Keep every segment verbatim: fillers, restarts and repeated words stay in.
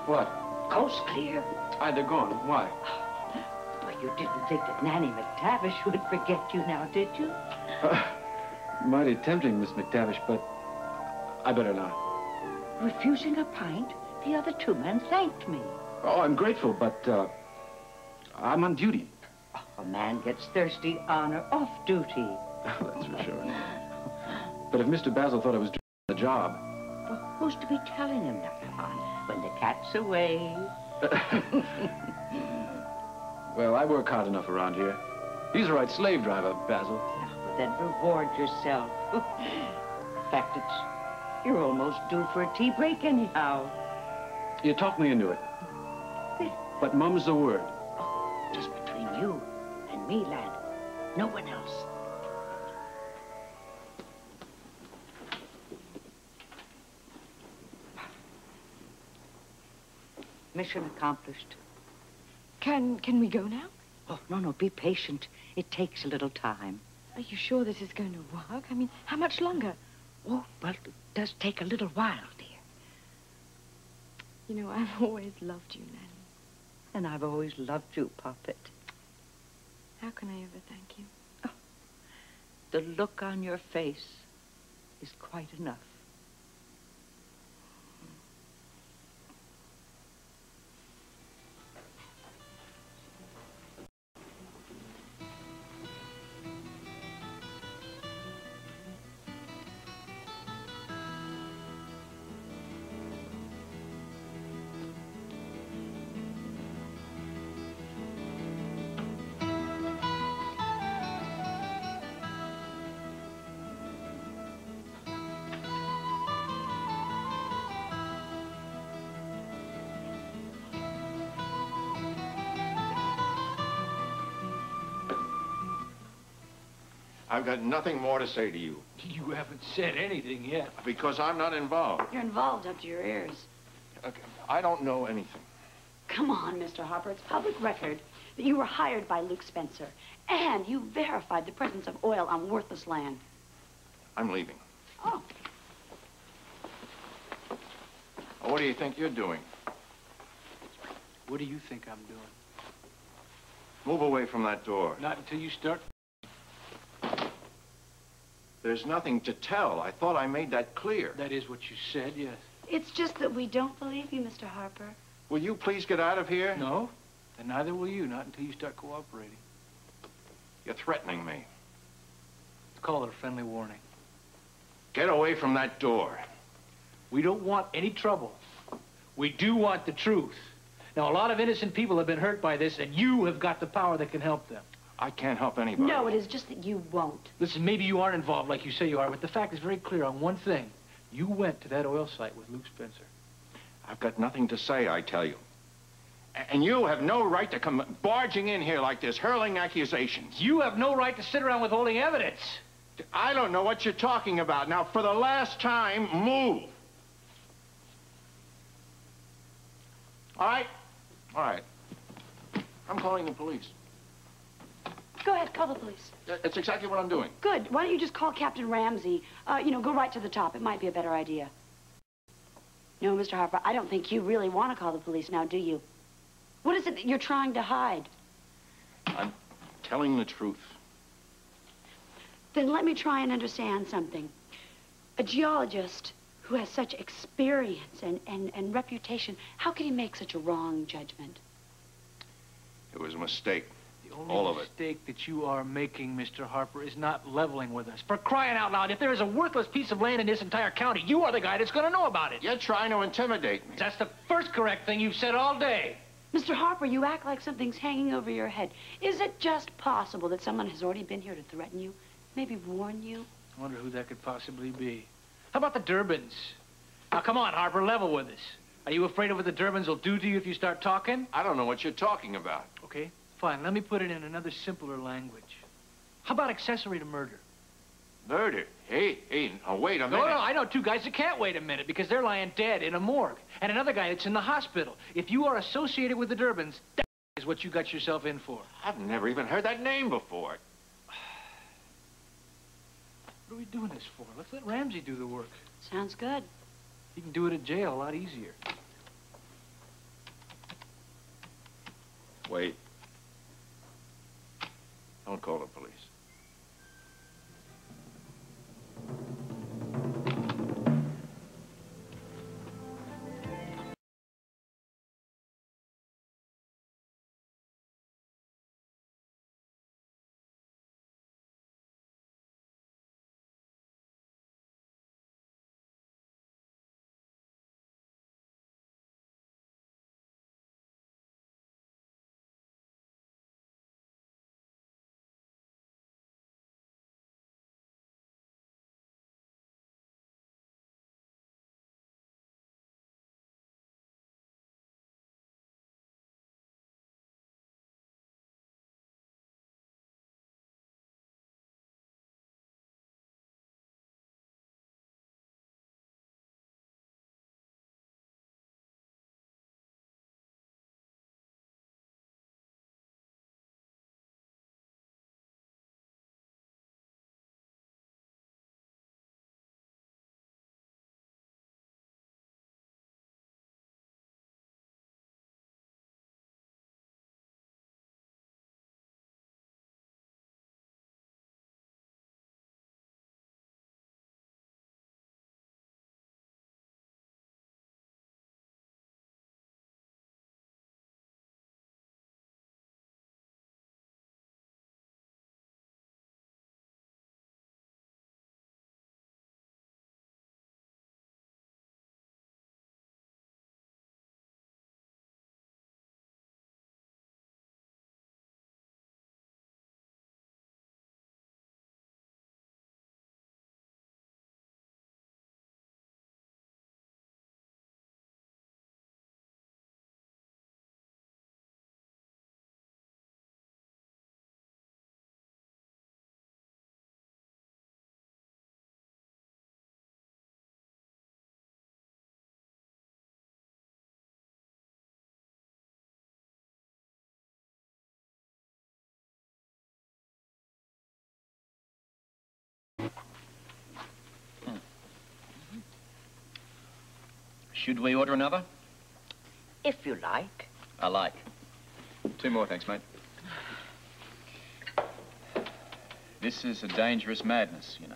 What? Coast clear. Aye, they're gone. Why? Well, you didn't think that Nanny McTavish would forget you now, did you? Uh, mighty tempting, Miss McTavish, but I better not. Refusing a pint, the other two men thanked me. Oh, I'm grateful, but uh, I'm on duty. Oh, a man gets thirsty on or off duty. That's for sure. But if Mister Basil thought I was doing the job... Well, who's to be telling him now? Come on, when the cat's away. Well, I work hard enough around here. He's a right slave driver, Basil. Oh, then reward yourself. In fact, it's... you're almost due for a tea break anyhow. You talked me into it. But mum's the word. Oh, just between you and me, lad. No one else. Mission accomplished. Can, can we go now? Oh, no, no, be patient. It takes a little time. Are you sure this is going to work? I mean, how much longer? Oh, well, it does take a little while, dear. You know, I've always loved you, Nanny. And I've always loved you, Puppet. How can I ever thank you? Oh, the look on your face is quite enough. I've got nothing more to say to you. You haven't said anything yet. Because I'm not involved. You're involved up to your ears. Okay, I don't know anything. Come on, Mister Harper. It's public record that you were hired by Luke Spencer. And you verified the presence of oil on worthless land. I'm leaving. Oh. Well, what do you think you're doing? What do you think I'm doing? Move away from that door. Not until you start. There's nothing to tell. I thought I made that clear. That is what you said, yes. It's just that we don't believe you, Mister Harper. Will you please get out of here? No, and neither will you, not until you start cooperating. You're threatening me. Let's call it a friendly warning. Get away from that door. We don't want any trouble. We do want the truth. Now, a lot of innocent people have been hurt by this, and you have got the power that can help them. I can't help anybody. No, it is just that you won't. Listen, maybe you aren't involved like you say you are, but the fact is very clear on one thing. You went to that oil site with Luke Spencer. I've got nothing to say, I tell you. And you have no right to come barging in here like this, hurling accusations. You have no right to sit around withholding evidence. I don't know what you're talking about. Now, for the last time, move. All right? All right. I'm calling the police. Go ahead, call the police. That's exactly what I'm doing. Good. Why don't you just call Captain Ramsey? Uh, you know, go right to the top. It might be a better idea. No, Mister Harper, I don't think you really want to call the police now, do you? What is it that you're trying to hide? I'm telling the truth. Then let me try and understand something. A geologist who has such experience and, and, and reputation, how could he make such a wrong judgment? It was a mistake. The only All of it. mistake that you are making, Mister Harper, is not leveling with us. For crying out loud, if there is a worthless piece of land in this entire county, you are the guy that's going to know about it. You're trying to intimidate me. That's the first correct thing you've said all day. Mister Harper, you act like something's hanging over your head. Is it just possible that someone has already been here to threaten you? Maybe warn you? I wonder who that could possibly be. How about the Durbins? Now, come on, Harper, level with us. Are you afraid of what the Durbins will do to you if you start talking? I don't know what you're talking about. Okay, fine. Let me put it in another simpler language. How about accessory to murder? Murder? Hey, hey, now wait a minute. No, no, I know two guys that can't wait a minute because they're lying dead in a morgue. And another guy that's in the hospital. If you are associated with the Durbins, that is what you got yourself in for. I've never even heard that name before. What are we doing this for? Let's let Ramsey do the work. Sounds good. He can do it at jail a lot easier. Wait. Don't call the police. Should we order another? If you like. I like. Two more, thanks, mate. This is a dangerous madness, you know.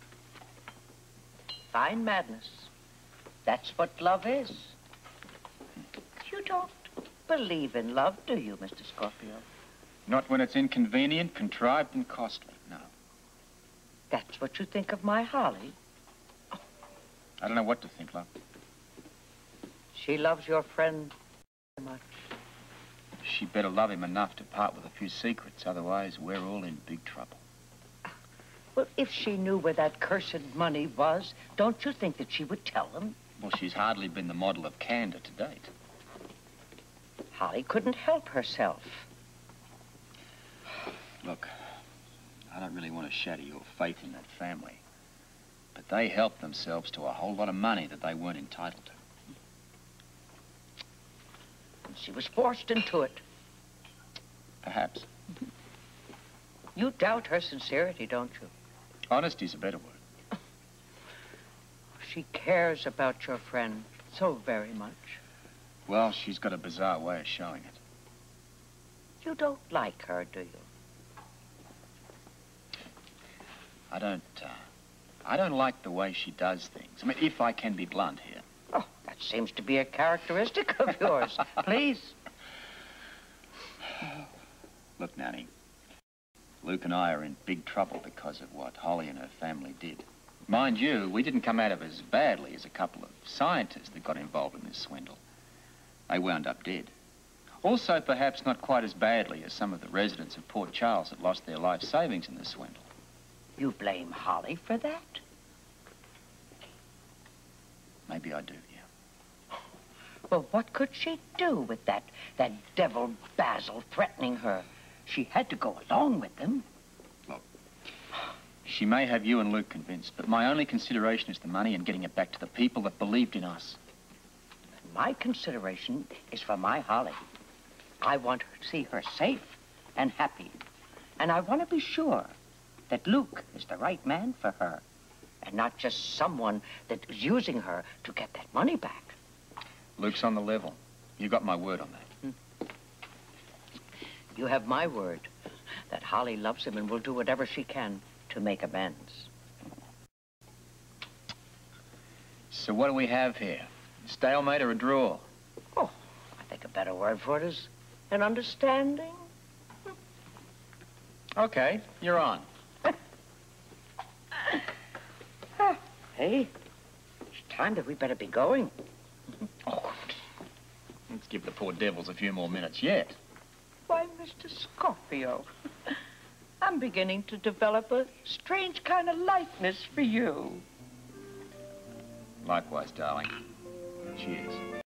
Fine madness. That's what love is. You don't believe in love, do you, Mister Scorpio? Not when it's inconvenient, contrived, and costly, no. That's what you think of my Holly? I don't know what to think, love. She loves your friend very much. She better love him enough to part with a few secrets, otherwise we're all in big trouble. Well, if she knew where that cursed money was, don't you think that she would tell him? Well, she's hardly been the model of candor to date. Holly couldn't help herself. Look, I don't really want to shatter your faith in that family, but they helped themselves to a whole lot of money that they weren't entitled to. And she was forced into it. Perhaps. You doubt her sincerity, don't you? Honesty's a better word. She cares about your friend so very much. Well, she's got a bizarre way of showing it. You don't like her, do you? I don't, uh, I don't like the way she does things. I mean, if I can be blunt here. Oh, that seems to be a characteristic of yours. Please. Look, Nanny, Luke and I are in big trouble because of what Holly and her family did. Mind you, we didn't come out of it as badly as a couple of scientists that got involved in this swindle. They wound up dead. Also, perhaps not quite as badly as some of the residents of Port Charles that lost their life savings in this swindle. You blame Holly for that? Maybe I do, yeah. Well, what could she do with that, that devil Basil threatening her? She had to go along with them. Look, she may have you and Luke convinced, but my only consideration is the money and getting it back to the people that believed in us. My consideration is for my Holly. I want her to see her safe and happy. And I want to be sure that Luke is the right man for her and not just someone that is using her to get that money back. Luke's on the level. You got my word on that. You have my word that Holly loves him and will do whatever she can to make amends. So what do we have here? Stalemate or a draw? Oh, I think a better word for it is an understanding. Okay, you're on. Hey, it's time that we better be going. Oh, let's give the poor devils a few more minutes yet. Why, Mister Scorpio, I'm beginning to develop a strange kind of likeness for you. Likewise, darling. Cheers.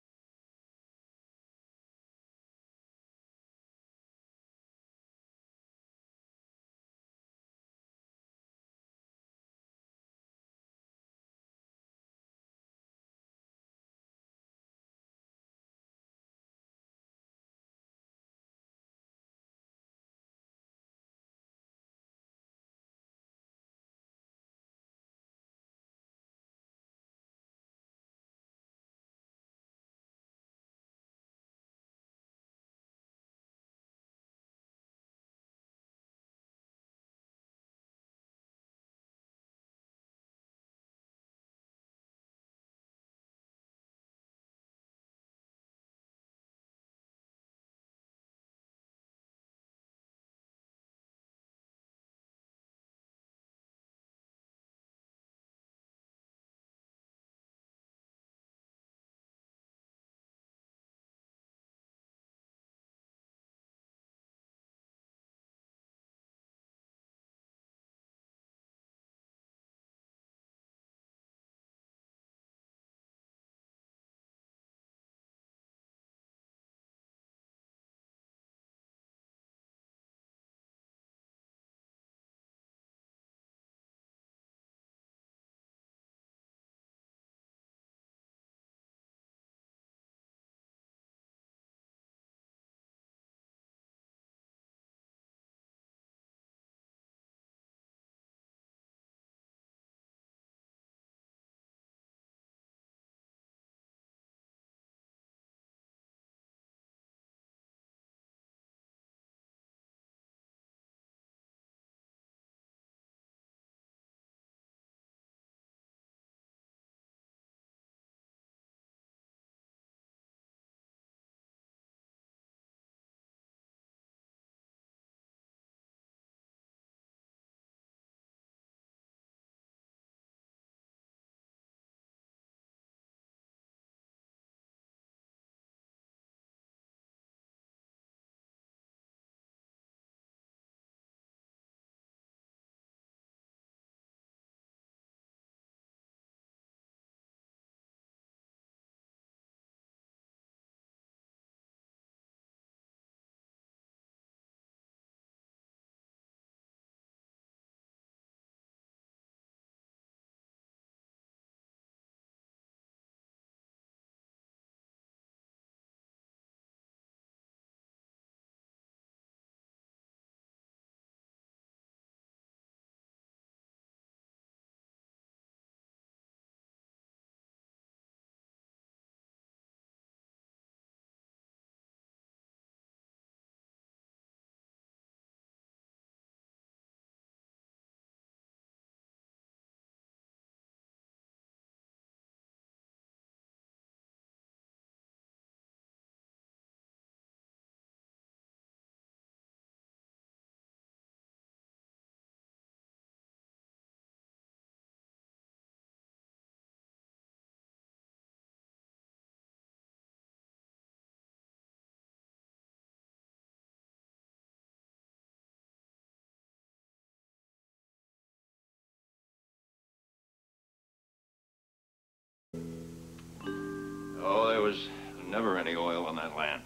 Oh, there was never any oil on that land.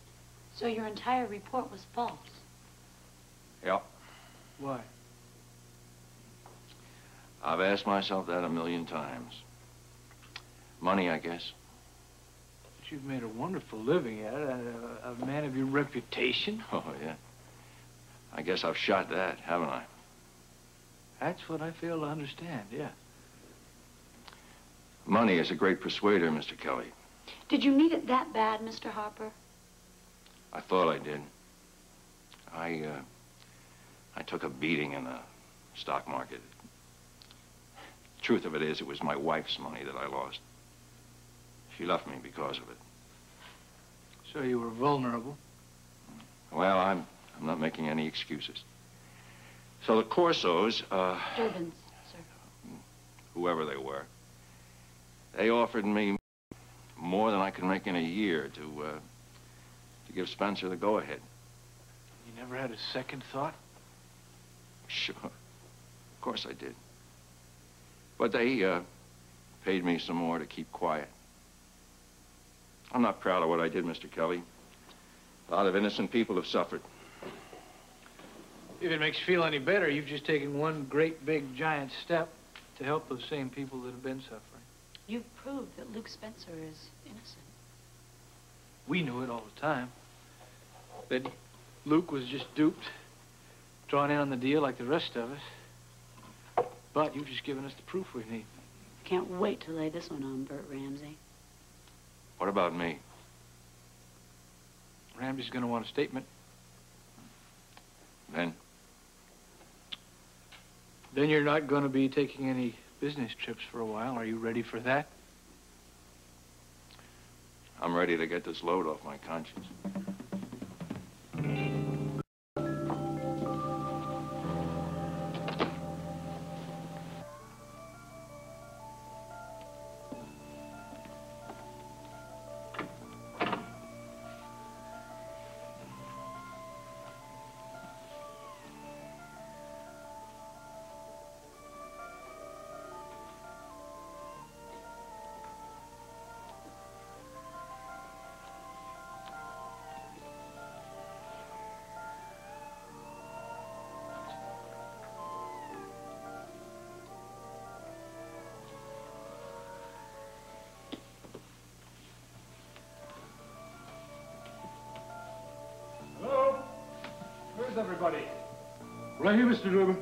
So your entire report was false? Yep. Why? I've asked myself that a million times. Money, I guess. But you've made a wonderful living at it, a, a man of your reputation. Oh, yeah. I guess I've shot that, haven't I? That's what I fail to understand, yeah. Money is a great persuader, Mister Kelly. Did you need it that bad, Mister Harper? I thought I did. I, uh, I took a beating in the stock market. Truth of it is, it was my wife's money that I lost. She left me because of it. So you were vulnerable? Well, I'm, I'm not making any excuses. So the Corsos, uh... Durbins, sir. whoever they were, they offered me more than I could make in a year to, uh, to give Spencer the go-ahead. You never had a second thought? Sure. Of course I did. But they, uh, paid me some more to keep quiet. I'm not proud of what I did, Mister Kelly. A lot of innocent people have suffered. If it makes you feel any better, you've just taken one great, big, giant step to help those same people that have been suffering. You've proved that Luke Spencer is innocent. We knew it all the time. That Luke was just duped, drawn in on the deal like the rest of us. But you've just given us the proof we need. Can't wait to lay this one on Bert Ramsey. What about me? Ramsey's gonna want a statement. Then? Then you're not gonna be taking any business trips for a while. Are you ready for that? I'm ready to get this load off my conscience. Everybody. Right here, Mister Durbin.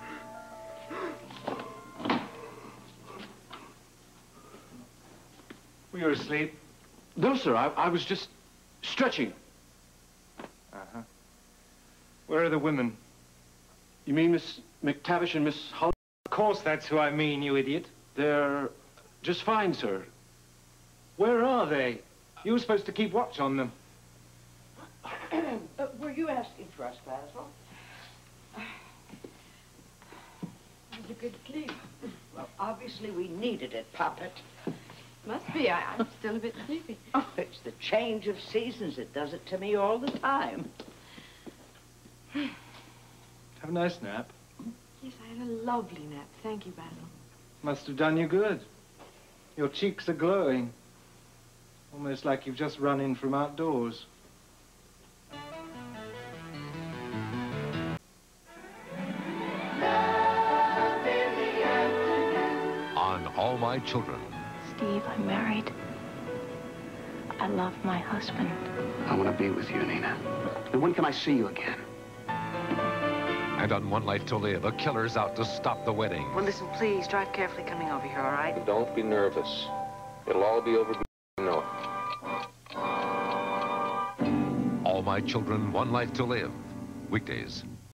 Were you asleep? No, sir. I, I was just stretching. Uh-huh. Where are the women? You mean Miss McTavish and Miss Holly? Of course that's who I mean, you idiot. They're just fine, sir. Where are they? You were supposed to keep watch on them. Uh, were you asking for us, Basil? It was a good sleep. Well, obviously we needed it, Puppet. Must be. I, I'm still a bit sleepy. Oh, it's the change of seasons. It does it to me all the time. Have a nice nap. Yes, I had a lovely nap. Thank you, Basil. Must have done you good. Your cheeks are glowing. Almost like you've just run in from outdoors. On All My Children. Steve, I'm married. I love my husband. I want to be with you, Nina. And when can I see you again? And on One Life to Live, a killer's out to stop the wedding. Well, listen, please, drive carefully coming over here, all right? Don't be nervous. It'll all be over before you know it. All My Children, One Life to Live. Weekdays,